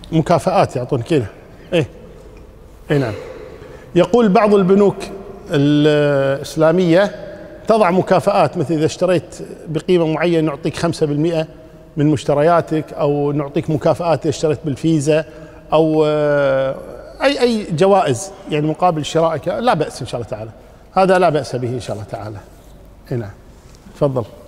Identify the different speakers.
Speaker 1: مكافآت يعطون كذا. ايه اي نعم. يقول بعض البنوك الإسلامية تضع مكافآت، مثل إذا اشتريت بقيمة معينة نعطيك 5% من مشترياتك، أو نعطيك مكافآت إذا اشتريت بالفيزا، أو أي جوائز يعني مقابل شرائك. لا بأس إن شاء الله تعالى، هذا لا بأس به إن شاء الله تعالى. هنا تفضل.